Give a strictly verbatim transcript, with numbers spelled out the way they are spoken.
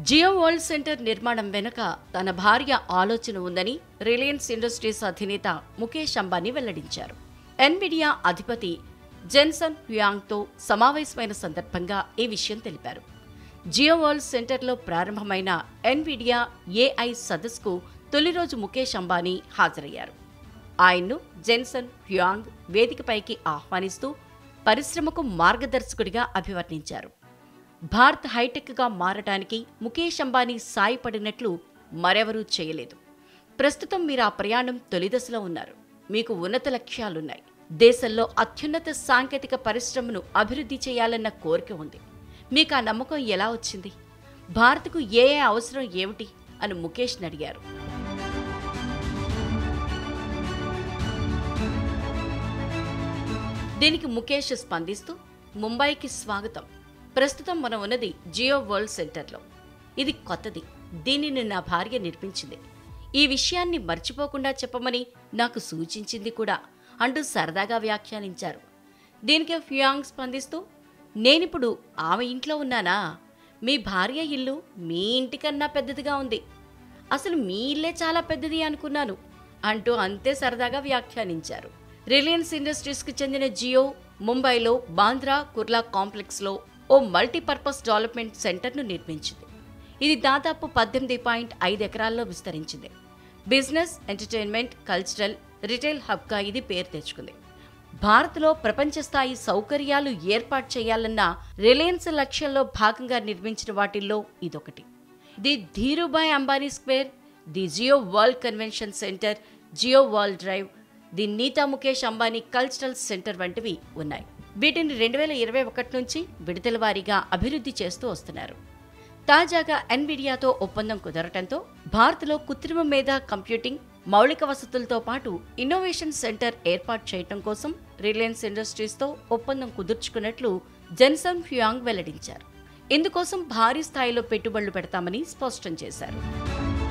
Jio world centre నిర్మాణం వెనుక తన భార్య ఆలోచన ఉందని రిలయన్స్ ఇండస్ట్రీస్ అధినేత ముఖేష్ అంబానీ వెల్లడించారు. ఎన్విడియా అధిపతి జెన్సన్ హ్యుయాంగ్తో సమావేశమైన సందర్భంగా ఈ విషయం తెలిపారు. జియో వరల్డ్ సెంటర్లో ప్రారంభమైన ఎన్విడియా ఏఐ సదస్సుకు తొలి రోజు ముఖేష్ అంబానీ హాజరయ్యారు. ఆయన్ను జెన్సన్ హ్యుయాంగ్ వేదికపైకి ఆహ్వానిస్తూ పరిశ్రమకు మార్గదర్శకుడిగా అభివర్ణించారు. భారత్ హైటెక్గా మారడానికి ముఖేష్ అంబానీ సాయపడినట్లు మరెవరూ చేయలేదు. ప్రస్తుతం మీరు ఆ ప్రయాణం తొలిదశలో ఉన్నారు. మీకు ఉన్నత లక్ష్యాలున్నాయి. దేశంలో అత్యున్నత సాంకేతిక పరిశ్రమను అభివృద్ధి చేయాలన్న కోరిక ఉంది. మీకు ఆ నమ్మకం ఎలా వచ్చింది? భారత్కు ఏ ఏ అవసరం ఏమిటి అని ముఖేష్ని అడిగారు. దీనికి ముఖేష్ స్పందిస్తూ, ముంబైకి స్వాగతం. ప్రస్తుతం మనం ఉన్నది జియో వరల్డ్ సెంటర్లో. ఇది కొత్తది. దీనిని నా భార్య నిర్మించింది. ఈ విషయాన్ని మర్చిపోకుండా చెప్పమని నాకు సూచించింది కూడా అంటూ సరదాగా వ్యాఖ్యానించారు. దీనికి హ్యుయాంగ్ స్పందిస్తూ, నేనిప్పుడు ఆమె ఇంట్లో ఉన్నానా? మీ భార్య ఇల్లు మీ ఇంటికన్నా పెద్దదిగా ఉంది. అసలు మీ ఇల్లే చాలా పెద్దది అనుకున్నాను అంటూ అంతే సరదాగా వ్యాఖ్యానించారు. రిలయన్స్ ఇండస్ట్రీస్కి చెందిన జియో ముంబైలో బాంద్రా కుర్లా కాంప్లెక్స్లో ఓ మల్టీపర్పస్ డెవలప్మెంట్ సెంటర్ను నిర్మించింది. ఇది దాదాపు పద్దెనిమిది పాయింట్ ఐదు ఎకరాల్లో విస్తరించింది. బిజినెస్, ఎంటర్టైన్మెంట్, కల్చరల్, రిటైల్ హబ్గా ఇది పేరు తెచ్చుకుంది. భారత్లో ప్రపంచ స్థాయి సౌకర్యాలు ఏర్పాటు చేయాలన్న రిలయన్స్ లక్ష్యంలో భాగంగా నిర్మించిన వాటిల్లో ఇదొకటి. The Dhirubhai Ambani square, the Jio world convention centre, Jio world drive, the Nita Mukesh Ambani cultural centre వంటివి ఉన్నాయి. వీటిని రెండు వేల ఇరవై ఒకటి నుంచి విడతల వారీగా అభివృద్ధి చేస్తూ వస్తున్నారు. తాజాగా ఎన్విడియాతో ఒప్పందం కుదరటంతో భారత్లో కృత్రిమ మేధా కంప్యూటింగ్, మౌలిక వసతులతో పాటు ఇన్నోవేషన్ సెంటర్ ఏర్పాటు చేయడం కోసం రిలయన్స్ ఇండస్ట్రీస్తో ఒప్పందం కుదుర్చుకున్నట్లు జెన్సన్ హ్యుయాంగ్ వెల్లడించారు. ఇందుకోసం భారీ స్థాయిలో పెట్టుబడులు పెడతామని స్పష్టం చేశారు.